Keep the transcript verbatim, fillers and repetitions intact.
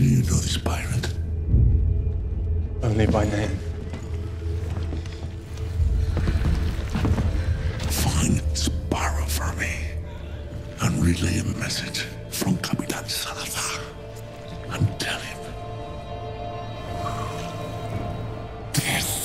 Do you know this pirate? Only by name. Find Sparrow for me and relay a message from Capitan Salazar and tell him this